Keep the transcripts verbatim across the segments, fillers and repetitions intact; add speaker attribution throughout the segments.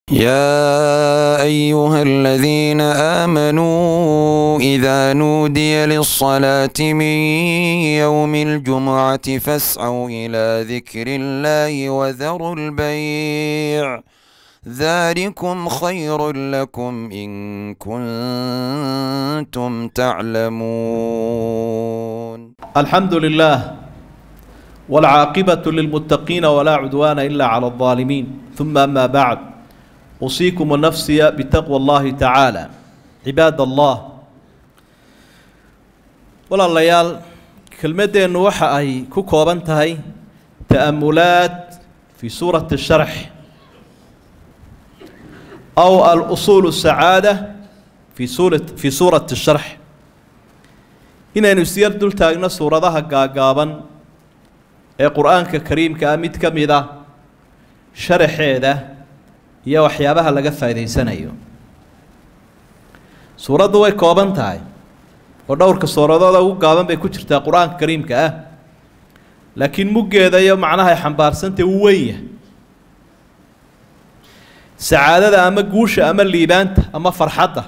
Speaker 1: يا أيها الذين آمنوا إذا نودي للصلاة من يوم الجمعة فاسعوا إلى ذكر الله وذروا البيع ذلكم خير لكم إن كنتم تعلمون.
Speaker 2: الحمد لله والعاقبة للمتقين ولا عدوان إلا على الظالمين، ثم أما بعد، أوصيكم ونفسي بتقوى الله تعالى. عباد الله، والله كلمتين وحا أي كوكوبنتهي تأملات في سورة الشرح أو الأصول السعادة في سورة في سورة الشرح. هنا نسير دول تاجنا سورة ذا قاقابا القرآن الكريم كامد كميدا شرح هذا يا وحيابها لقى فايدة سنة يوم سورة ذو كوبان تاي ودور كسورة ذو قابن بيكوشرتا القرآن الكريم كأه، لكن مجد يوم معناها حنبار سنتي وويه سعادة أما جوشة أما الليبانت أما فرحته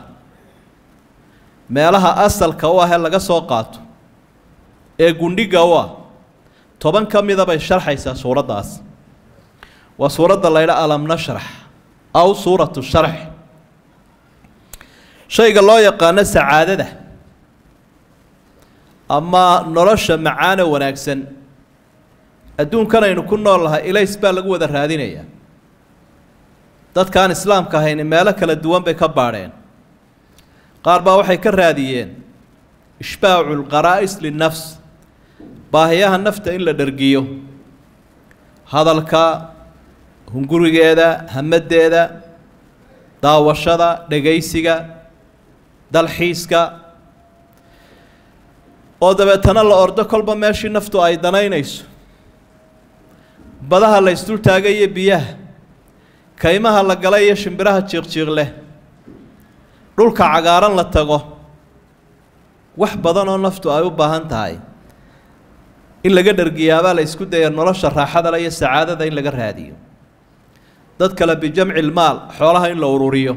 Speaker 2: ما لها أصل كواه لقى سوقاته إيه جندي جوا طبعا كم إذا بيشرح يسا سورة داس وسورة الله ألم نشرح أو سورة الشرح. شيء الله يقانا سعادة ده أما نرش معانا ونكسن أدون كان ينكون الله إلى إسبال قوة هذين هي dad kaan islaamka ahayn meelo kala duwan bay ka baareen. qaar baa waxay ka raadiyeen ishbaa'ul qaraa'is lin-nafs, baahiyaha nafta in la dhargiyo, hadalka, hungurigeeda, hamadeeda, daawashada, dhagaysiga, dalxiiska, oo dabeetana la ordo kolba meeshii naftu ay danaynayso. badaha la isdul taagay biyaha, kaymaha la galay iyo shimbiraha jiiq-jiiq leh, dhulka cagaaran la tago, wax badan oo naftu ay u baahan tahay in laga dhargiyaabaa la isku dayo nolosha raaxada leh iyo sacaadada in laga raadiyo. dad kale bijamci lmaal, xoolaha in la ururiyo.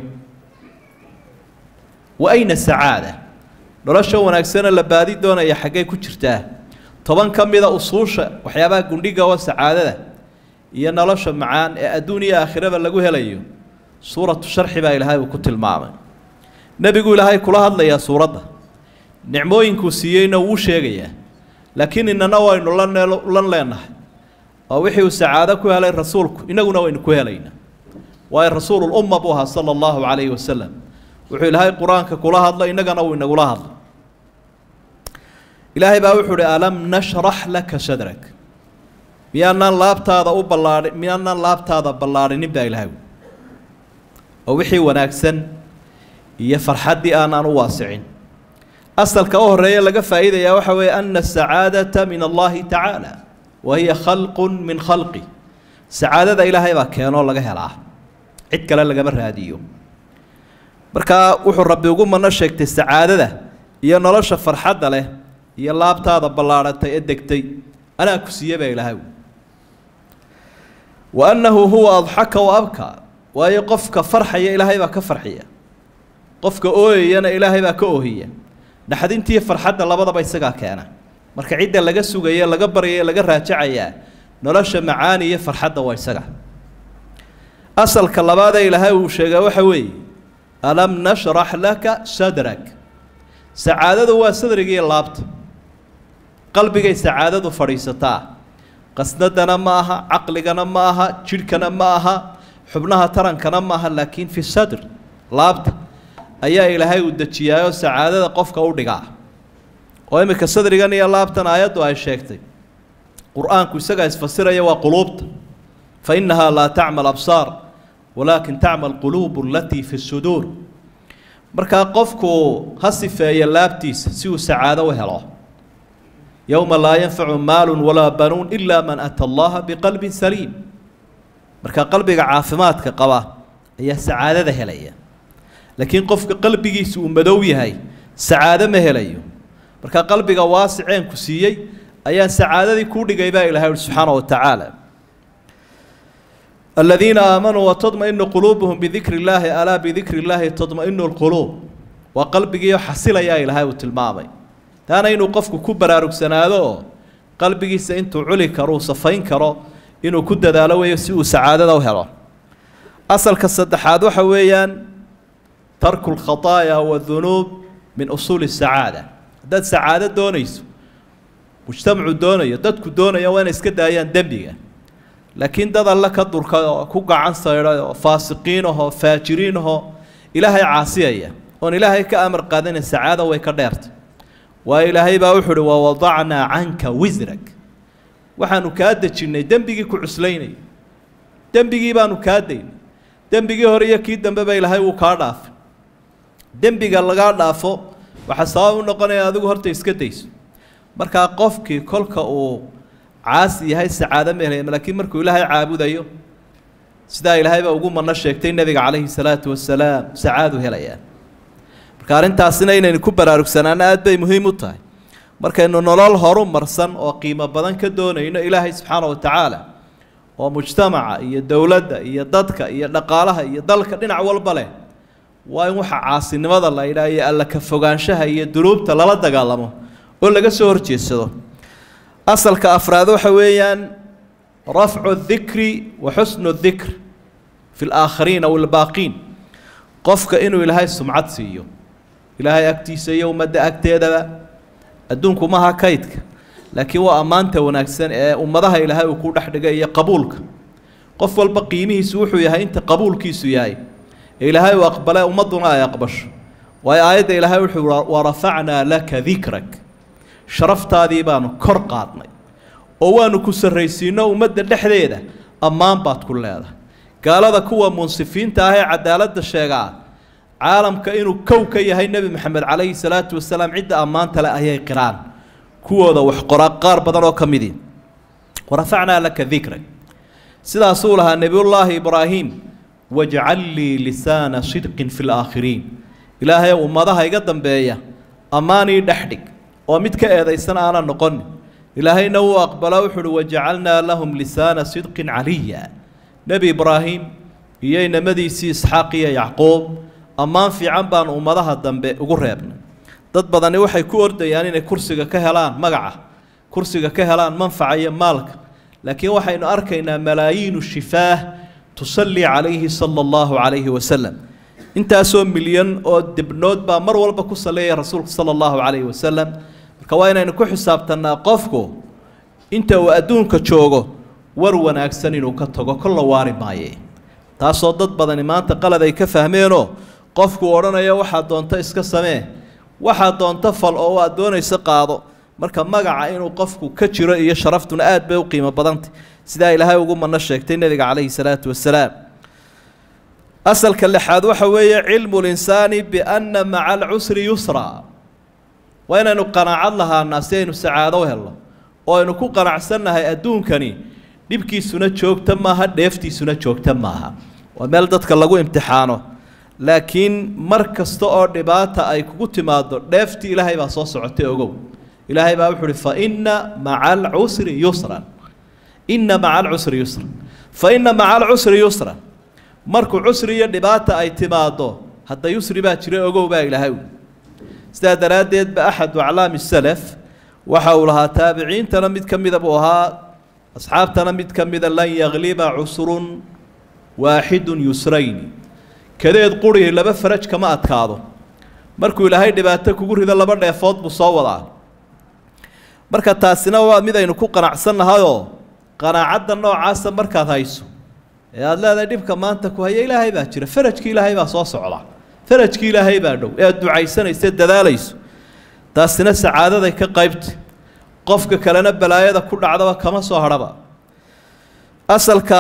Speaker 2: wa ayna sacaada, nolosha wanaagsana la baadi doonaya xaggay ku jirtaa? toban ka mida usuusha waxyaabaha gundhiga oo sacaadada iyo nolosha macaan ee adduun iyo aakhiraba lagu helayo suuratu sharxi baa ilaahay uu ku tilmaamay. nabigu ilaahay kula hadlayaa suuradda, nicmooyinku siiyeyna wuu sheegayaa, laakiin inana waynu lan leenahay oo wixii uu sacaado ku helay rasuulku inaguna waynu ku helaynaa. waayo rasuulul umma buu ahaa sala allahu calayhi wasalam, wuxuu ilaahay qur-aanka kula hadlo inagana wuu inagula hadlo. ilaahay baa wuxuu uhi alam nashrax laka sadrak, miyaanaan laabtaada u ballaadhin miyaanaan laabtaada ballaadhinin baa ilaahay oo wixii wanaagsan iyo farxaddii aanaan u waasicin. asalka u horreeya laga faa'iidayaa waxa weeye ana asacaadata min allahi tacaala wa hiya khalqun min khalqi. sacaadada ilaahay baa keenoo laga helaa, cid kale lagama raadiyo. markaa wuxuu rabbi ugu mano sheegtay sacaadada iyo nolosha farxadda leh iyo laabtaada ballaadhatay ee degtay anaa ku siiye baa ilaahay. وأنه هو أضحك وأبكى، وأي قفك فرحية إلهي بك فرحية، قفك أوهي أنا إلهي بك أوهي. نحد أنتي فرحة الله بضا بيسقى كأنا مرك عدة لقى سوقية لقى برية لقى راجعية نرش معاني فرحة ويسقى. أصل كالله إلهي وشجع وحوي ألم نشرح لك صدرك. سعادة هو صدرك يلابط قلبك سعادة فريستا، قصدنا معها، عقلنا معها، جلكنا معها، حبناها ترنكنا معها، لكن في الصدر لابد أيها إلهي ودتشيا وسعادة قفك أودعا. وإمك الصدر جاني لابدنا آيات وآية شيكتي. قرآن كويسجا يفسر يا وقلوبت فإنها لا تعمل أبصار ولكن تعمل قلوب التي في الصدور. مركا قفكو هصف يا لابتيس سوى سعادة وهلا. يوم لا ينفع مال ولا بنون إلا من أتى الله بقلب سليم. مركا قلبك عافماتك قوا هي سعادة هلية، لكن قفك قلبك سوء مدوي هاي سعادة مهلية. مركا قلبك واسعين كسيي أي سعادة كل جايبها إلى سبحانه وتعالى. الذين آمنوا وتطمئن قلوبهم بذكر الله ألا بذكر الله تطمئن القلوب وقلبك يحصل يا إلهي وتلمامي تانا إنو قفك كبر أرك سنادو قلبك سإنتو علي كرو صفين كرو إنو كد دالو يسيء سعادة وهلا أصل كالصدحات وحويا ترك الخطايا والذنوب من أصول السعادة داد سعادة دونيس مجتمع دونيا دادك دونيا وين اسكد أيان دنبيا لكن داد الله كدر كوكا عن صيرا فاسقينه فاجرينه إلهي عاصية وأن إلهي كأمر قادين السعادة ويكدرت وإلهي باوحر ووضعنا عنك وزرك وحانو كادتش إني دنبيكي كعسليني دنبيكي بانو كادين دنبيكي هوريا كيد دنبابا إلهي وكارداف دنبيكي اللغا دافو وحساو نقني هذا هرتا اسكديس marka qofkii kolka uu caasi yahay saacada meelay laakiin markuu ilaahay caabudayo sida ilaahay baa ugu manna sheegtay nabiga kaleey salaatu wassalaam saacadu helaya marka arintaasina inay ku baraarugsanaana aad bay muhiim u tahay markaynu nolol horu marsan oo qiimo badan ka doonayno ilaahay subxaanahu wa ta'ala oo mujtamaca iyo dawladda iyo dadka iyo dhaqaalaha iyo dalka dhinac walba leh waa in waxa caasinimada la ilaahay alla ka fogaanshaha iyo duruubta lala dagaalamo oo laga soo horjeedsado asalka afraad waxa weeyaan rafcu dhikri wa husnu dhikr fi al-aakhirin aw al-baaqin qofka inuu ilaahay sumcad siiyo ilaahay agtiisa iyo umada agteeda adduunku ma ha kaydka laakiin waa amaanta wanaagsan ee ummadaha ilaahay uu ku dhaxdhigay iyo qabuulka qof walba qiimihiisu wuxuu yahay inta qabuulkiisu yahay ilaahay uu aqbalay ummaduna ay aqbasho way aayada ilaahay wuxuu wa rafa'na laka dhikrak sharaftaadii baanu kor qaadnay oo waanu ku sarreysiino ummadda dhexdeeda ammaan baad ku leedahay gaalada kuwa munsifiinta ah ee cadaaladda sheegaa caalamka inuu kow ka yahay nabi maxamed calayhi salaatu wasalaam cidda ammaanta leh ayay qiraan kuwooda wax qoraa qaar badan oo ka midii warafacnaa laka dhikrak sidaasuu lahaa nabiyullaahi ibraahim wajcal lii lisaana sidqin fi laakhiriin ilaahay ummadaha iga dambeeya ammaanii dhexdhig oo mid ka eedaysan aanan noqon ilaahayna uu aqbala wuxuu wajacalna lahum lisaana sidqin caliya nabi ibraahim iyo inamadiisii isxaaq iyo yacquub ammaan fiican baan ummadaha dambe ugu reebnay dad badani waxay ku ordayaan inay kursiga ka helaan magaca kursiga ka helaan manfaca iyo maalka laakiin waxaynu arkaynaa malaayiin shifaah tusalli calayhi sallallahu alayhi wasallam intaasoo milyan oo dibnood baa mar walba ku saleeyay rasuulka sallallahu alayhi wasallam marka waa inaynu ku xisaabtanaa qofku inta uu adduunka joogo war wanaagsan inuu ka tago kala waari maaye taasoo dad badan maanta qalad ay ka fahmeenoo qofku oranayo waxa doonta iska samee waxa doonta fal oo aad doonayso qaado marka magaca inuu qofku ka jiro iyo sharaftuna aad bay u qiimo badantay sida ilaahay ugu manna sheegtay nabiga kaleey salaatu wassalaam asalka lixaad waxa weeye cilmu al-insaani bi anna ma'a al-usri yusra wa inaynu qanaacad lahaanaa si aynu sacaado u helno oo aynu ku qanacsanahay adduunkani dhibkiisuna joogta maaha dheeftiisuna joogta maaha waa meel dadka lagu imtixaano laakiin mar kasta oo dhibaata ay kugu timaado dheefti ilaahay baa soo socotay ogow ilaahay baa wuxuu fa inna ma'a al-usri yusran inna ma'a al-usri yusran fa inna ma'a al-usri yusran markuu cusri iyo dhibaata ay timaado hadda yusri baa jiray ogow baa ilaahay sida daraadeed ba ahad waclaam salaf waxa uu lahaa taabiciintana mid kamida buu ahaa asxaabtana mid kamida lan yagliba usrun واحد يسرين كذا قريه لبا فرج كما أتكاضو مركو إلهي دباتك وقول إذا لبا ديفوت بصوضا مركا تاسنا ومذا ينكو قناعسنا هايو قناعدنا نوع عاسا مركا هايسو يا الله ذا ديبك ما أنتكو هيا إلهي باكرة فرج كي إلهي باصوص علا فرج كي إلهي بادو يا الدعاء سنة يسد ذاليسو تاسنا سعادة ذا كقيبت قفك كلنا بلايا ذا كل عدوى كما صهربا أصلك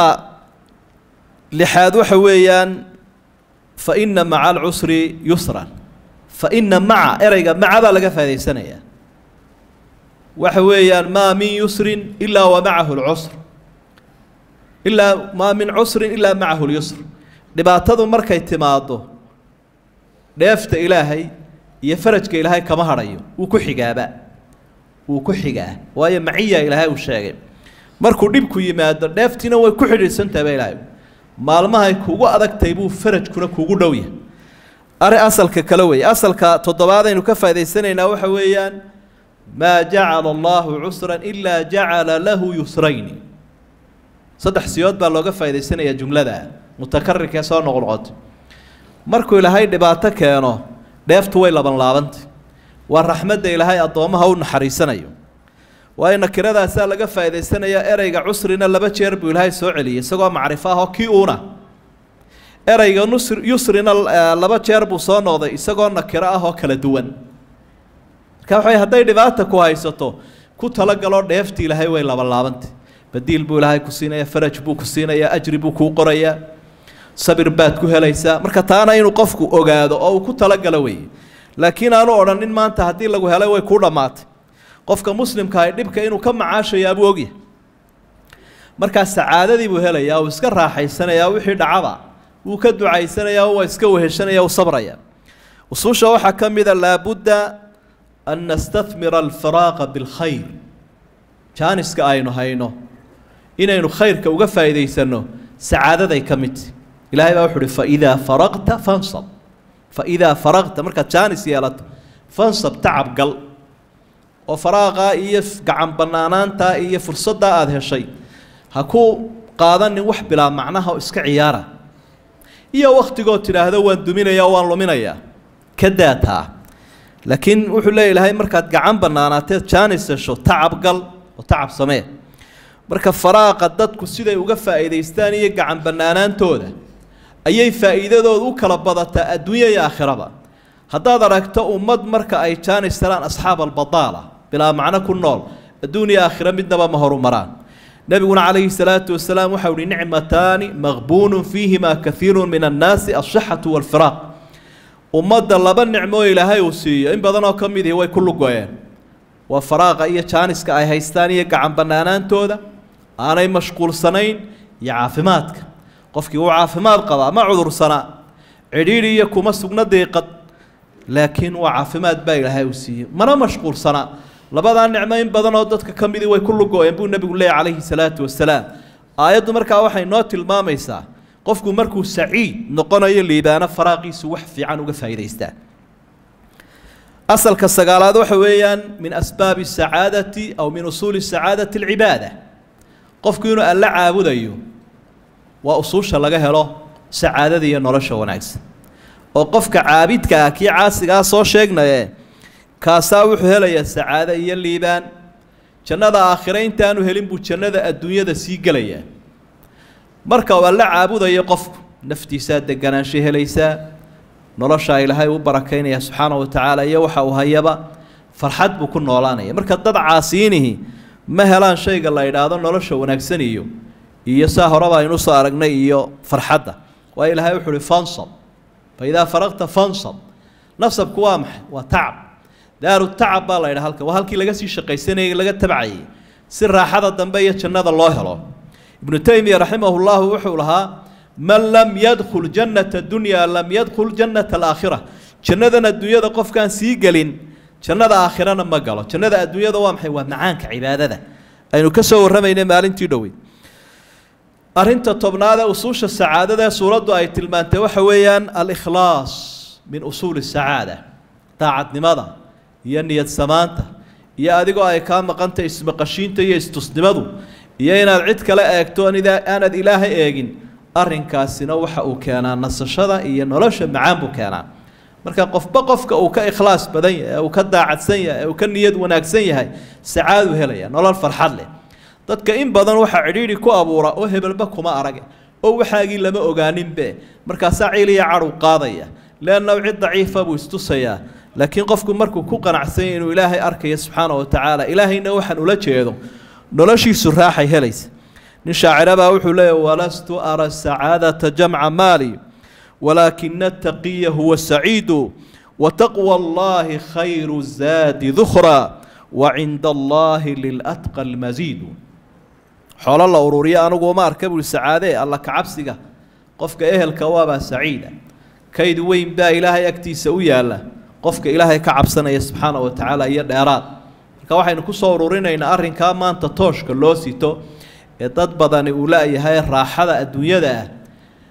Speaker 2: لحاد حويان فإن مع العسر يسرا فإن مع إرجع مع بلغ في هذه السنة وحويان ما من يسر إلا ومعه العسر إلا ما من عسر إلا معه اليسر لبعتذو مركا اعتماده ليفت إلهي يفرجك إلهي كما هريو وكحجا بقى وكحجا وهي معية إلهي والشاغب مركو ديبكو يماد ليفتنا وكحر السنة بإلهي maalmahay kugu adagtay buu farajkuna kugu dhow yahay ari asalka kala weey asalka toddobaad aynu ka faa'iideysanaynaa waxa weeyaan ma ja'ala Allahu 'usran illa ja'ala lahu yusrayn saddex siyood baa looga faa'iideysanayaa jumlada mutakarrirka soo noqnoqod markuu ilaahay dhibaato keeno dheeftu way laban laabantay waa raxmadda ilaahay adoomaha u naxariisanayo waa in kiradaas laga faa'iideysanayaa ereyga cusrina laba jeer buu ilaahay soo celiyay isagoo macrifo ah oo kii uuna ereyga yusrina laba jeer buu soo noqday isagoo nakiro ah oo kala duwan ka waxay haday dhibaato ku haysato ku tala galo dheeftii ilaahay way laba laabantay badiil buu ilaahay ku siinaya faraj buu ku siinaya ajri buu ku qoraya sabir baad ku helaysaa marka taana inuu qofku ogaado oo uu ku tala galo way laakiin aanu oranin maanta hadii lagu helay way ku dhamaatay qofka muslimka ay dhibka inuu ka macaashayaa buu ogyahay marka sacaadadii buu helayaa oo iska raaxaysanaya wixii dhacaba wuu ka ducaysanayaa oo iska weheshanaya oo sabraya usuusha waxa kamida la budda an nastathmira al-firaq bil khayr jaaniska aynu hayno inaynu khayrka uga faa'iideysano sacaadada ay kamid ilaahay baa wuxuu fa idha faraqta fansab fa idha faraqta marka jaanis yeelato fansab tacab gal oo faraaqa iyo gacan banaanaanta iyo fursadda aad heshay ha ku qaadanin wax bila macnaha iska ciyaara iyo waqtigo tiraahdo waan duminaya waan luminaya kadaata laakiin wuxuu leeyahay markaad gacan banaanaateed jaanis hesho tacab gal oo tacab samee marka faraaqa dadku siday uga faa'iideystaan iyo gacan banaanaantooda ayay faa'iidadoodu u kala badataa adduunyo iyo aakhiraba haddaad aragto ummad marka ay jaanis helaan asxaab albadaala bilaa macno ku nool adduunyo iyo aakhira midnaba ma horumaraan nabiguna calayhi salaatu wasalaam waxa uu nicmataani maghbuunun fiihima kathiirun min annaasi as-sihhatu wal-firaaq ummadda laba nicmo ilaahay uu siiyo in badan oo kamid ah way ku lugoyeen waa faraaqa iyo jaaniska ay haystaan iyo gacan banaanaantooda aanay mashquulsanayn iyo caafimaadka qofkii uu caafimaad qaba ma cudursana cidhiidhi iyo kuma sugna deeqad laakiin waa caafimaad baa ilaahay uu siiyay mana mashquulsana labada nicmo in badan oo dadka kamid way ku lugoyeen buu nabigu leeyahay calayhi salaatu wasalaam aayaddu markaa waxay noo tilmaamaysaa qofku markuu saciid noqonayo liibaana faraaqiisu wax fiican uga faa'iideystaa asalka sagaalaad waxa weeyaan min asbaabi sacaadati aw min usuuli sacaadati alcibaada qofku inuu alla caabudayo waa usuusha laga helo sacaadada iyo nolosha wanaagsan oo qofka caabidka ah kii caasiga soo sheegnay kaasaa wuxuu helayaa sacaado iyo liibaan jannada aakhira intaanu helin buu jannada adduunyada sii galaya marka uu alla caabudayo qofku naftiisa deganaansho helaysaa nolosha ilaahay u barakaynaya subxaanahu wa tacaala iyo waxa uu hayaba farxad buu ku noolaanaya marka dad caasiinihi ma helaan shayga la yiraahdo nolosha wanaagsan iyo iyo saa horaba aynu soo aragnay iyo farxadda waa ilaahay wuxuu fansab fa idha faraqta fansab nafsabku waa maxay waa tacab daaru tacab baa la yiraahdo halka waa halkii laga sii shaqaysanayay laga tabcayay si raaxada dambe iyo jannada loo helo ibn taymiya rahimahullah wuxuu lahaa man lam yadkhul jannata dunya lam yadkhul jannata al-aakhirah jannada adduunyada qofkan sii galin jannada aakhirana ma galo jannada adduunyada waa maxay waa macaanka cibaadada aynu ka soo waramayna maalintii dhawey arinta tobnaad ee usuusha sacaadada suuradu ay tilmaantay waxa weeyaan al-ikhlaas min usul as-saada taacadnimada iyo niyad samaanta iyo adigoo ay ka maqantay ismaqashiinta iyo istusnimadu iyo inaad cid kale eegto aanad ilaahay eegin arrinkaasina waxa uu keenaa nasashada iyo nolosha macaan buu keenaa marka qofba qofka uu ka ikhlaas badan yahay uu ka daacadsan yahay uu ka niyad wanaagsan yahay sacaado helaya nolol farxad leh dadka in badan waxa cidhiidhi ku abuura oo hebelba kuma arag oo waxaagii lama ogaanin be marka saciiliya caru qaadaya leena cid daciifa buu istusaya laakiin qofku markuu ku qanacsan yahay inuu ilaahay arkayo subxaanahu wa tacaala ilaahayna waxaan ula jeedo noloshiisu raaxay helaysa nin shaaciraba wuxuu leeyahay walastu ara sacaadata jamca maali ولكن التقي هو السعيد وتقوى الله خير الزاد ذخرا وعند الله للأتقى المزيد حول الله أروريا أنا قوما أركب السعادة الله كعبسك قفك إيه الكوابة سعيدة كيد وين با إلهي أكتي سويا الله قفك إلهي كعبسنا سبحانه وتعالى يد إراد كواحد نكسر أرورينا إن أرين كمان تطوش كلوسيتو تطبضني أولئي هاي الراحة الدنيا ده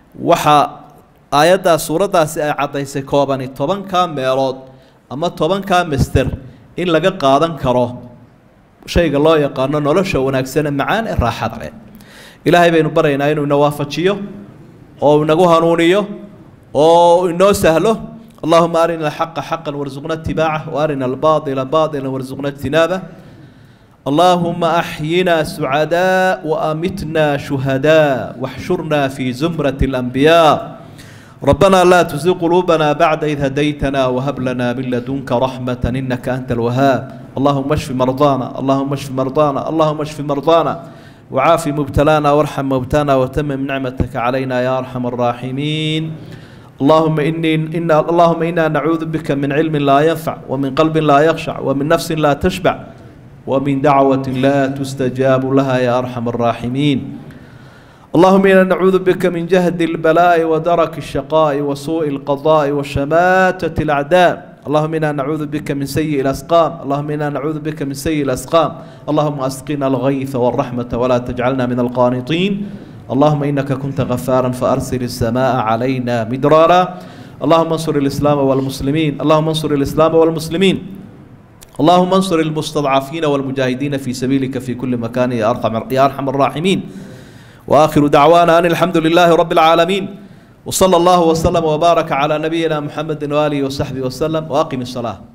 Speaker 2: waxaa aayaddaa suuraddaasi ay caddaysay koobani tobankaa meelood ama tobankaa master in laga qaadan karo shayga loo yaqaano nolosha wanaagsane macaan ee raaxada leh ilaahay baynu baryaynaa inuu ina waafajiyo oo inagu hanuuniyo oo inoo sahlo اللهم أرنا الحق حقا وارزقنا اتباعه وأرنا الباطل باطلا وارزقنا اجتنابه اللهم أحينا سعداء وأمتنا شهداء واحشرنا في زمرة الأنبياء ربنا لا تزغ قلوبنا بعد إذ هديتنا وهب لنا من لدنك رحمة إنك أنت الوهاب اللهم اشف مرضانا اللهم اشف مرضانا اللهم اشف مرضانا وعاف مبتلانا وارحم موتانا وتمم نعمتك علينا يا أرحم الراحمين اللهم إني إن اللهم إنا نعوذ بك من علم لا ينفع ومن قلب لا يخشع ومن نفس لا تشبع ومن دعوة لا تستجاب لها يا أرحم الراحمين اللهم إنا نعوذ بك من جهد البلاء ودرك الشقاء وسوء القضاء وشماتة الأعداء اللهم إنا نعوذ بك من سيء الأسقام اللهم إنا نعوذ بك من سيء الأسقام اللهم أسقنا الغيث والرحمة ولا تجعلنا من القانطين اللهم إنك كنت غفارا فأرسل السماء علينا مدرارا اللهم انصر الإسلام والمسلمين اللهم انصر الإسلام والمسلمين اللهم انصر المستضعفين والمجاهدين في سبيلك في كل مكان يا أرحم يا أرحم الراحمين وآخر دعوانا أن الحمد لله رب العالمين وصلى الله وسلم وبارك على نبينا محمد وآله وصحبه وسلم وأقم الصلاة